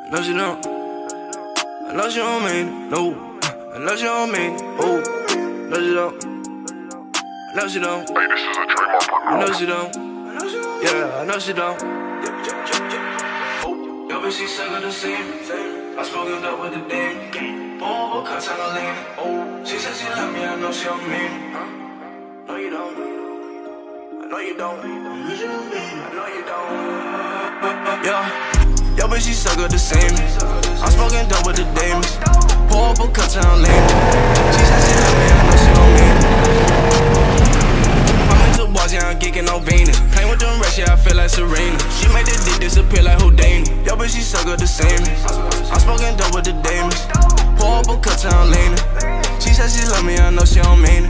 I know she don't. I know she don't mean it, no. I know she don't mean it, oh. I know she don't. I know she don't. Hey, this is a trademark partner. I know she don't. Yeah, I know she don't. Yo, bitch, she suck of the same. I spoken up with the dame. Oh, cuts on the lane. Oh, she said she love me, I know she don't mean it. No, you don't. I know you don't. I know you don't. Yeah. Yo, bitch, she suck of the same. I'm smoking dope with the dames. Pour up a cut down lane. She said she love me, I know she don't mean it. I'm into bars, yeah, I'm geeking on Venus. Playing with them rest, yeah, I feel like Serena. She made the dick disappear like Houdini. Yo, bitch, she suck of the same. I'm smoking dope with the dames. Pour up a cut down lane. She said she love me, I know she don't mean it.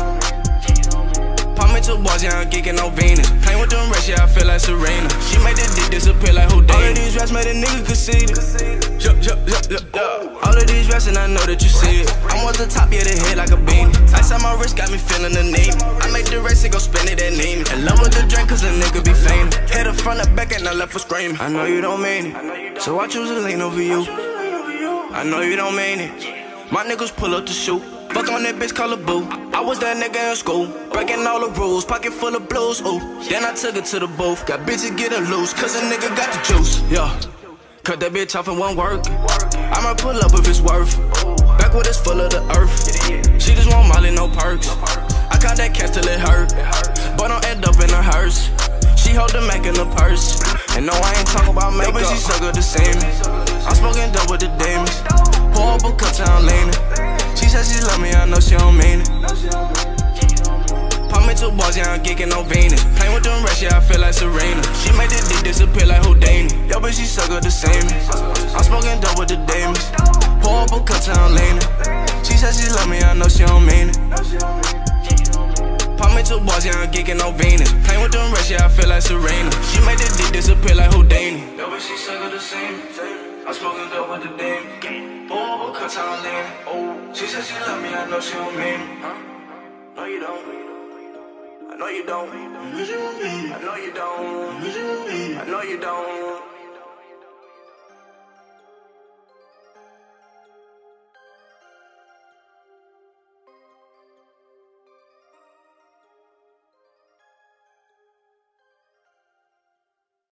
Pop me two bars, yeah, I'm geeking on Venus. Playing with them rest, yeah, I feel like Serena. She made the dick disappear like Houdini. All of these raps made a nigga conceited. All of these raps and I know that you see it. I'm on the top, yeah, the head like a beanie. Ice on my wrist got me feeling the name. I made the race and go spend it at name. In love with the drink cause a nigga be fainting. Hit her front and back and I left her screaming. I know you don't mean it, so I choose to lean over you. I know you don't mean it. My niggas pull up to shoot. Fuck on that bitch, call her boo. I was that nigga in school, breaking all the rules, pocket full of blues, ooh. Then I took it to the booth, got bitches getting loose, cause a nigga got the juice, yeah. Cut that bitch off and won't work. I'ma pull up if it's worth. Backwood is full of the earth. She just want Molly, no perks. I caught that cash till it hurt, but don't end up in a hearse. She hold the Mac in the purse, and no, I ain't talking about makeup, but she suck of the same. I'm smoking dope with the dames. Pour up a cut down lane. She said she love me, I know she don't mean it. Pop me two bars, yeah, I'm geeking on Venus. Playing with them rest, yeah, I feel like Serena. She made the dick disappear like Houdini. Yo, bitch, she suck of the same. I'm smoking dope with the dames. Pour up a cut down lane. She said she love me, I know she don't mean it. Pop me two bars, yeah, I'm geeking on Venus. Playing with them rest, yeah, I feel like Serena. She made the dick disappear like Houdini. Yo, bitch, she suck of the same. I'm smoking dope with the dame. Oh, cut down lane. Oh, she said she love me, I know she don't mean it. No, you don't. I know you don't. I know you don't. I know you don't.